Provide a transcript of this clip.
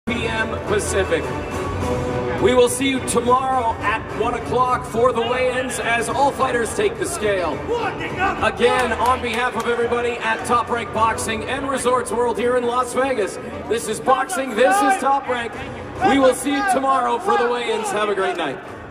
p.m. Pacific. We will see you tomorrow at 1 o'clock for the weigh-ins as all fighters take the scale. Again, on behalf of everybody at Top Rank Boxing and Resorts World here in Las Vegas, this is boxing, this is Top Rank. We will see you tomorrow for the weigh-ins. Have a great night.